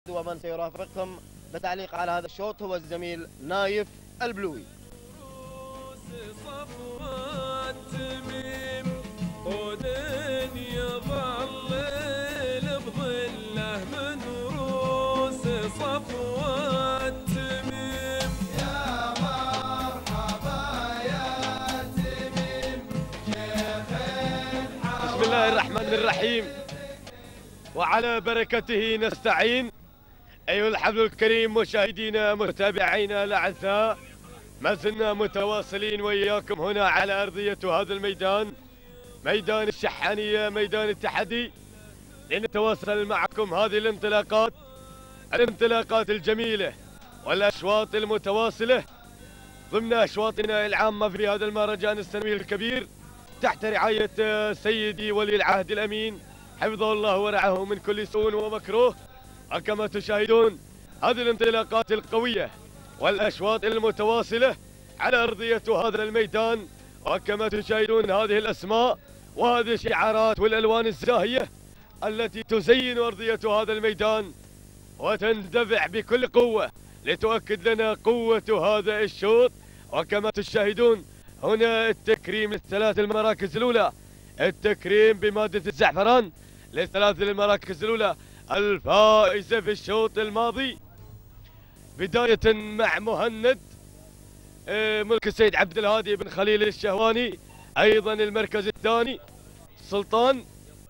ومن سيرافقكم بتعليق على هذا الشوط هو الزميل نايف البلوي. بسم الله الرحمن الرحيم وعلى بركته نستعين. أيها الحفل الكريم مشاهدينا متابعينا الأعزاء، ما زلنا متواصلين وإياكم هنا على أرضية هذا الميدان، ميدان الشحانية، ميدان التحدي، لنتواصل معكم هذه الانطلاقات الجميلة والأشواط المتواصلة ضمن أشواطنا العامة في هذا المهرجان السنوي الكبير تحت رعاية سيدي ولي العهد الأمين حفظه الله ورعاه من كل سوء ومكروه. وكما تشاهدون هذه الانطلاقات القوية والأشواط المتواصلة على أرضية هذا الميدان، وكما تشاهدون هذه الأسماء وهذه الشعارات والألوان الزاهية التي تزين أرضية هذا الميدان وتندفع بكل قوة لتؤكد لنا قوة هذا الشوط. وكما تشاهدون هنا التكريم للثلاث المراكز الأولى، التكريم بمادة الزعفران للثلاث المراكز الأولى الفائزة في الشوط الماضي، بداية مع مهند ملك السيد عبد الهادي بن خليل الشهواني، أيضا المركز الثاني سلطان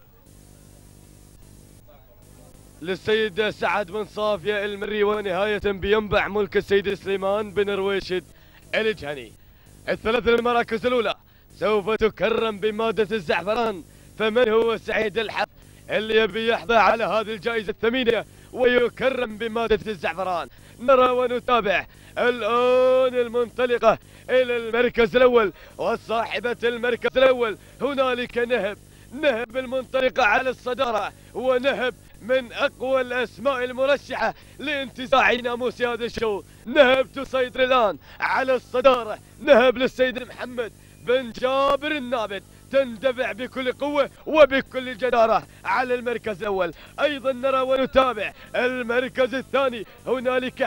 للسيد سعد بن صافية المري، ونهاية بينبع ملك السيد سليمان بن رويشد الجهني. الثلاث المراكز الأولى سوف تكرم بمادة الزعفران، فمن هو سعيد الحق اللي يبي يحظى على هذه الجائزة الثمينة ويكرم بمادة الزعفران؟ نرى ونتابع الآن المنطلقة إلى المركز الأول وصاحبة المركز الأول. هنالك نهب المنطلقة على الصدارة، ونهب من أقوى الأسماء المرشحة لانتزاع ناموس هذا الشوط. نهب تسيطر الآن على الصدارة، نهب للسيد محمد بن جابر النابت، تندفع بكل قوة وبكل جدارة على المركز الأول. أيضا نرى ونتابع المركز الثاني، هنالك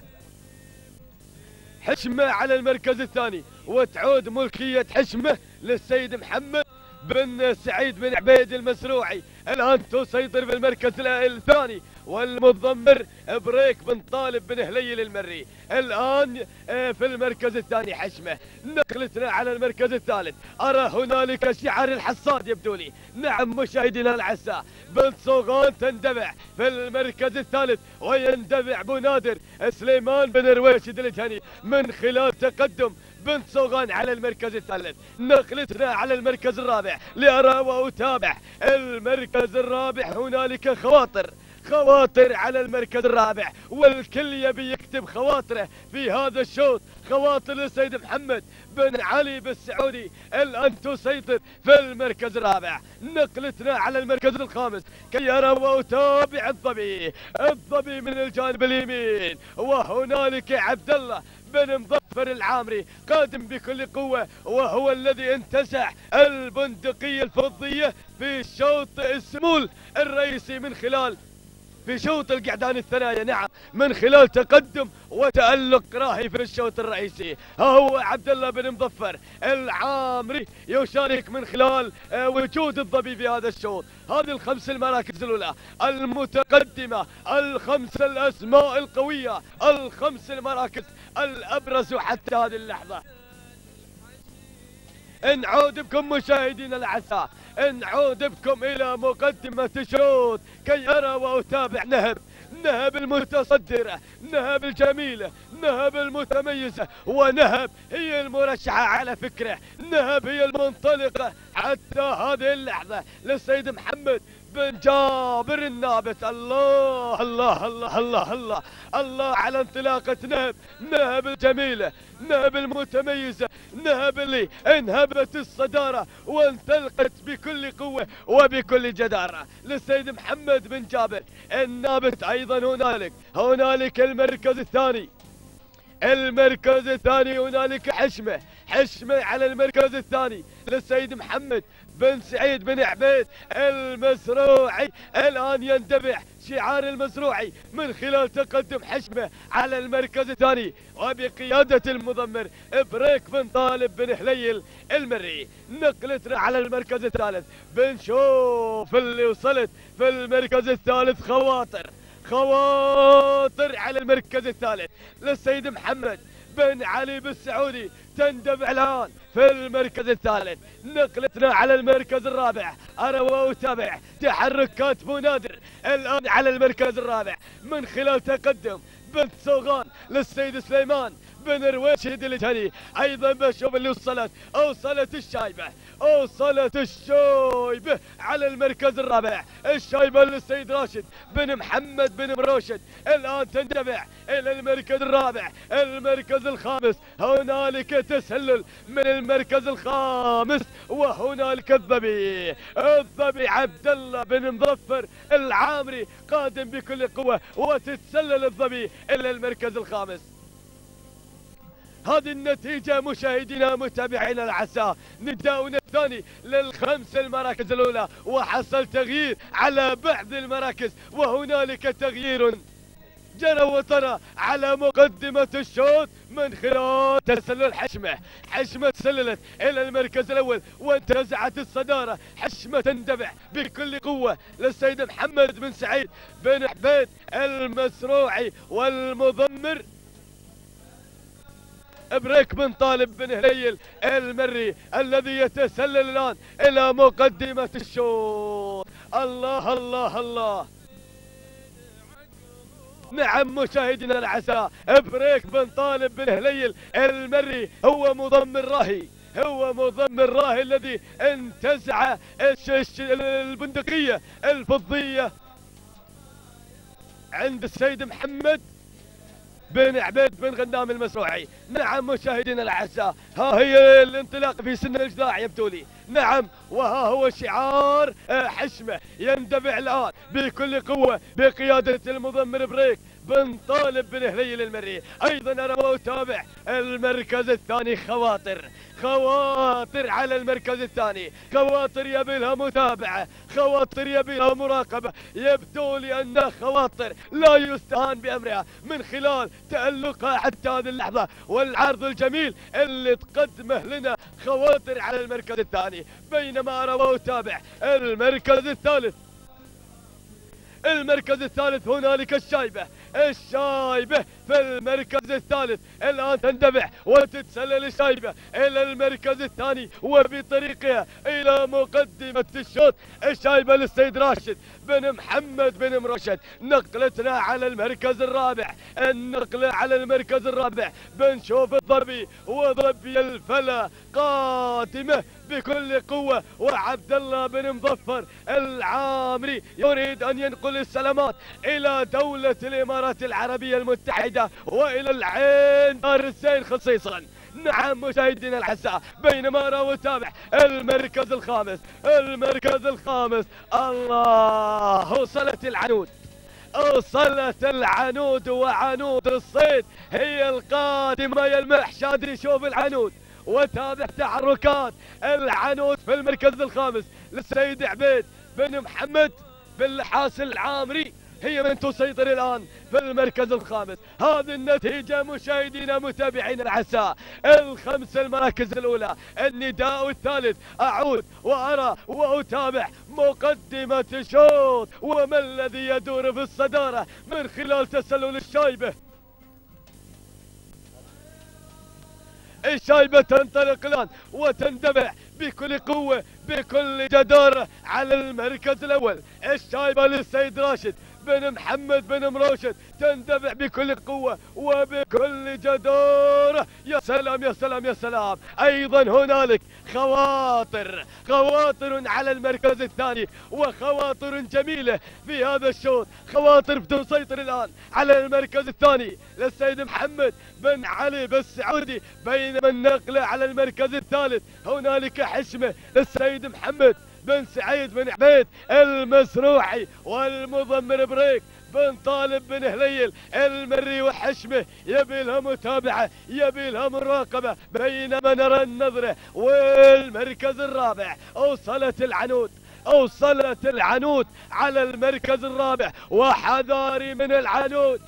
حشمة على المركز الثاني، وتعود ملكية حشمة للسيد محمد بن سعيد بن عبيد المسروعي، الآن تسيطر في المركز الثاني. والمضمر بريك بن طالب بن هليل المري الآن في المركز الثاني حشمة. نقلتنا على المركز الثالث، أرى هنالك شعار الحصاد يبدو لي، نعم مشاهدينا الأعزاء، بنت صوغان تندفع في المركز الثالث، ويندفع بنادر سليمان بن رويشد الجهني من خلال تقدم بنت صوغان على المركز الثالث. نقلتنا على المركز الرابع لأرى وأتابع المركز الرابع، هنالك خواطر على المركز الرابع، والكل يبي يكتب خواطره في هذا الشوط. خواطر للسيد محمد بن علي بالسعودي الآن تسيطر في المركز الرابع. نقلتنا على المركز الخامس كي أرى وأتابع الظبي من الجانب اليمين، وهنالك عبد الله بن مظفر العامري قادم بكل قوة، وهو الذي انتزع البندقية الفضية في الشوط السمول الرئيسي في شوط القعدان الثنايا، نعم، من خلال تقدم وتألق راهي في الشوط الرئيسي. هو عبد الله بن مظفر العامري يشارك من خلال وجود الظبي في هذا الشوط. هذه الخمس المراكز الأولى المتقدمة، الخمس الأسماء القوية، الخمس المراكز الأبرز حتى هذه اللحظة. نعود بكم مشاهدينا الأعزاء، نعود بكم إلى مقدمة الشوط كي أرى وأتابع نهب المتصدرة، نهب الجميلة، نهب المتميزة، ونهب هي المرشحة على فكرة، نهب هي المنطلقة حتى هذه اللحظة للسيد محمد بن جابر النابت. الله الله الله الله الله الله على انطلاقة نهب الجميلة، نهب المتميزة، نهب اللي انهبت الصدارة وانطلقت بكل قوة وبكل جدارة للسيد محمد بن جابر النابت. أيضا هنالك المركز الثاني هنالك حشمة على المركز الثاني للسيد محمد بن سعيد بن عبيد المسروعي، الآن يندفع شعار المزروعي من خلال تقدم حشمه على المركز الثاني وبقيادة المضمر بريك بن طالب بن هليل المري. نقلتنا على المركز الثالث بنشوف اللي وصلت في المركز الثالث خواطر على المركز الثالث للسيد محمد بن علي بالسعودي تندفع الآن في المركز الثالث. نقلتنا على المركز الرابع أرى وأتابع تحركات بو نادر الآن على المركز الرابع من خلال تقدم بنت صوغان للسيد سليمان بن رويشد الجهني. ايضا بشوف اللي اوصلت الشايبه على المركز الرابع، الشايبه للسيد راشد بن محمد بن مروشد الان تندفع الى المركز الرابع. المركز الخامس هنالك تسلل من المركز الخامس وهنالك الظبي عبد الله بن مظفر العامري قادم بكل قوه وتتسلل الظبي الى المركز الخامس. هذه النتيجة مشاهدينا متابعينا الأعزاء. نداؤنا الثاني للخمس المراكز الأولى وحصل تغيير على بعض المراكز وهنالك تغيير جرى وطرى على مقدمة الشوط من خلال تسلل حشمة تسللت إلى المركز الأول وانتزعت الصدارة. حشمة تندفع بكل قوة للسيد محمد بن سعيد بن عبيد المسروعي والمضمر بريك بن طالب بن هليل المري الذي يتسلل الآن إلى مقدمة الشوط. الله الله الله. نعم مشاهدينا الأعزاء، بريك بن طالب بن هليل المري هو مضمر راهي الذي انتزع البندقية الفضية عند السيد محمد بن عبيد بن غنام المسروعي. نعم مشاهدينا الاعزاء، ها هي الانطلاق في سن الجذاع يبدو لي. نعم، وها هو شعار حشمه يندفع الان بكل قوه بقياده المضمر بريك بن طالب بن هليل المري. ايضا انا واتابع المركز الثاني خواطر على المركز الثاني، خواطر يبي لها متابعه، خواطر يبي لها مراقبه. يبدو لي ان خواطر لا يستهان بامرها من خلال تألقها حتى هذه اللحظه والعرض الجميل اللي تقدمه لنا خواطر على المركز الثاني. بينما ارى واتابع المركز الثالث هنالك الشايبة في المركز الثالث الآن تندفع وتتسلل الشايبة إلى المركز الثاني وبطريقها إلى مقدمة الشوط. الشايبة للسيد راشد بن محمد بن مرشد. نقلتنا على المركز الرابع، النقلة على المركز الرابع بنشوف الظبي وظبي الفلا قادمة بكل قوة، وعبد الله بن مظفر العامري يريد أن ينقل السلامات إلى دولة الإمارات العربية المتحدة وإلى العين دار الزين خصيصا. نعم مشاهدينا الأعزاء، بينما أرى وأتابع المركز الخامس الله، وصلت العنود وعنود الصيد هي القادمة. يلمح شادري شوف العنود وتابع تحركات العنود في المركز الخامس للسيد عبيد بن محمد بن لحاس العامري، هي من تسيطر الآن في المركز الخامس. هذه النتيجة مشاهدينا متابعينا الأعزاء، الخمس المراكز الأولى. النداء الثالث، أعود وأرى وأتابع مقدمة الشوط وما الذي يدور في الصدارة من خلال تسلل الشايبة تنطلق الآن وتندفع بكل قوة بكل جدارة على المركز الأول. الشايبة للسيد راشد بن محمد بن مروشد تندفع بكل قوة وبكل جدارة. يا سلام يا سلام يا سلام. أيضا هنالك خواطر على المركز الثاني وخواطر جميلة في هذا الشوط. خواطر تسيطر الآن على المركز الثاني للسيد محمد بن علي بالسعودي، بينما النقلة على المركز الثالث هنالك حشمة للسيد محمد بن سعيد بن عبيد المسروعي والمضمر بريك بن طالب بن هليل المري. وحشمه يبي لها متابعة، يبي لها مراقبة. بينما نرى النظرة والمركز الرابع وصلت وصلت العنود على المركز الرابع، وحذاري من العنود،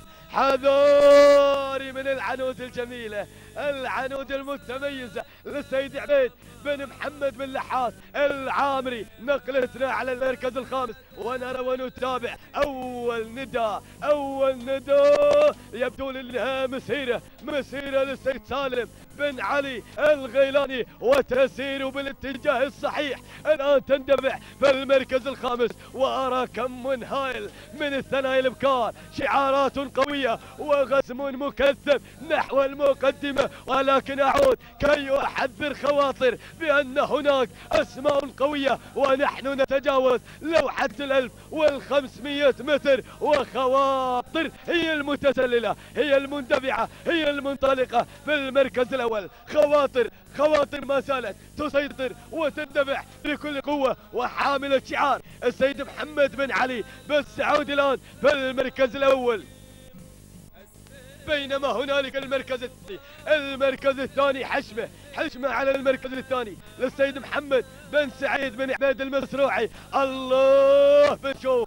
حذاري من العنود الجميلة، العنود المتميزة للسيد عبيد بن محمد بن لحاس العامري. نقلتنا على المركز الخامس ونرى ونتابع أول نداء، أول نداء يبدو لأنها مسيرة للسيد سالم بن علي الغيلاني، وتسير بالاتجاه الصحيح. الآن تندفع في المركز الخامس، وأرى كم من هائل من الثنايا الابكار، شعارات قوية وغزم مكثف نحو المقدمة. ولكن أعود كي أحذر خواطر بأن هناك أسماء قوية، ونحن نتجاوز لوحة 1500 متر، وخواطر هي المتسللة، هي المندفعة، هي المنطلقة في المركز الأول. خواطر ما زالت تسيطر وتندفع بكل قوة، وحاملة شعار السيد محمد بن علي بالسعود الآن في المركز الأول. بينما هنالك المركز الثاني حشمة على المركز الثاني للسيد محمد بن سعيد بن عبيد المسروعي. الله، بنشوف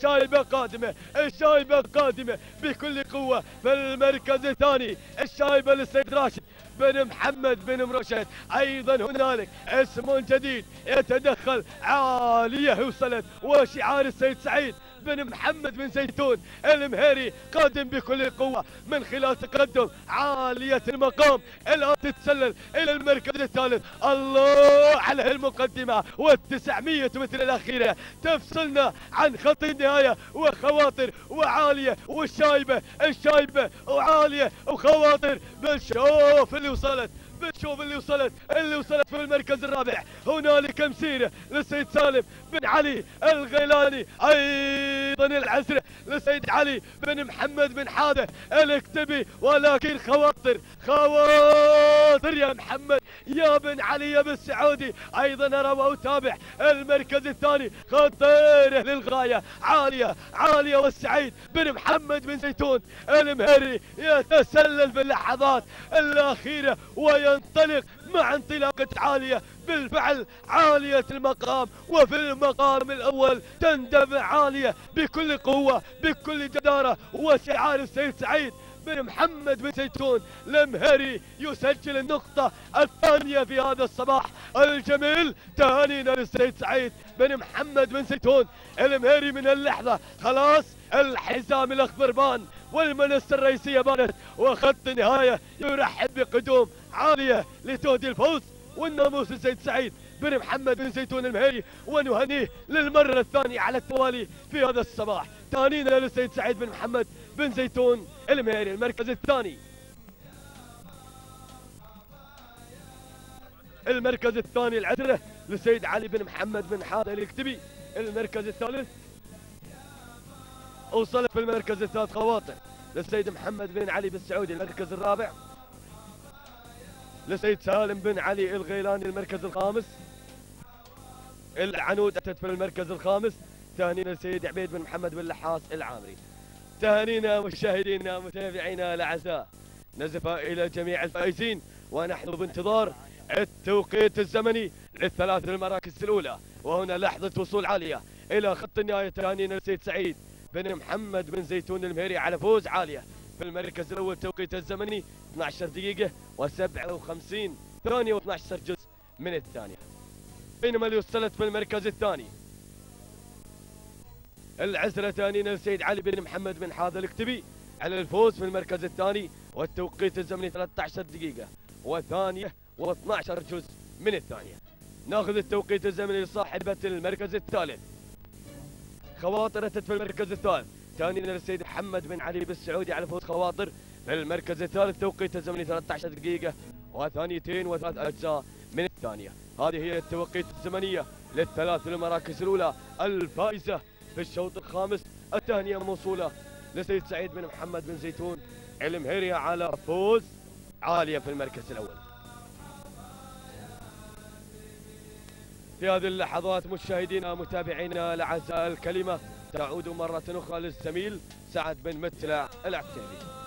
الشايبة قادمة بكل قوة في المركز الثاني، الشايبة للسيد راشد بن محمد بن مرشد. ايضا هنالك اسم جديد يتدخل، عالية وصلت، وشعار السيد سعيد بن محمد بن زيتون المهيري قادم بكل قوة من خلال تقدم عالية المقام. الآن تتسلل إلى المركز الثالث. الله على المقدمة، وال900 متر الأخيرة تفصلنا عن خط النهاية، وخواطر وعالية، والشايبة وعالية وخواطر. بنشوف اللي وصلت في المركز الرابع. هنالك مسيرة للسيد سالم بن علي الغيلاني، ايضا العسرة للسيد علي بن محمد بن حاده الاكتبي. ولكن خواطر يا محمد يا بن علي يا بالسعودي. ايضا ارى واتابع المركز الثاني، خطيره للغايه، عاليه والسعيد بن محمد بن زيتون المهري يتسلل في اللحظات الاخيره وينطلق مع انطلاقة عالية. بالفعل عالية المقام، وفي المقام الأول تندفع عالية بكل قوة بكل جدارة، وشعار السيد سعيد بن محمد بن زيتون المهري يسجل النقطة الثانية في هذا الصباح الجميل. تهانينا للسيد سعيد بن محمد بن زيتون المهري. من اللحظة خلاص الحزام الأخضر بان، والمنصة الرئيسية بانت، وخط نهاية يرحب بقدوم عالية لتهدي الفوز والناموس السيد سعيد بن محمد بن زيتون المهري، ونهنيه للمرة الثانية على التوالي في هذا الصباح. تهانينا للسيد سعيد بن محمد بن زيتون المهري. المركز الثاني العذرة للسيد علي بن محمد بن حاده الاكتبي. المركز الثالث وصلت في المركز الثالث خواطر للسيد محمد بن علي بالسعودي. المركز الرابع للسيد سالم بن علي الغيلاني. المركز الخامس العنود أتت في المركز الخامس. تهانينا للسيد عبيد بن محمد بن لحاس العامري. تهانينا مشاهدينا متابعينا الاعزاء، نزف الى جميع الفائزين، ونحن بانتظار التوقيت الزمني للثلاث المراكز الاولى. وهنا لحظة وصول عالية الى خط النهاية. تهانينا للسيد سعيد بن محمد بن زيتون المهري على فوز عالية في المركز الاول. توقيت الزمني 12 دقيقة و57 ثانية و12 جزء من الثانية. بينما اللي وصلت في المركز الثاني العسرة. تهانينا للسيد علي بن محمد بن حاده الاكتبي على الفوز في المركز الثاني، والتوقيت الزمني 13 دقيقة وثانية و12 جزء من الثانية. ناخذ التوقيت الزمني لصاحبة المركز الثالث. خواطر أتت في المركز الثالث. تهانينا للسيد محمد بن علي بالسعودي على فوز خواطر في المركز الثالث. توقيت الزمني 13 دقيقة وثانيتين وثلاث أجزاء من الثانية. هذه هي التوقيت الزمنية للثلاث المراكز الأولى الفائزة في الشوط الخامس. التهنئة موصولة لسيد سعيد بن محمد بن زيتون المهري على فوز عالية في المركز الأول. في هذه اللحظات مشاهدينا متابعينا الأعزاء، الكلمة تعود مرة أخرى للزميل سعد بن متلع العكيبي.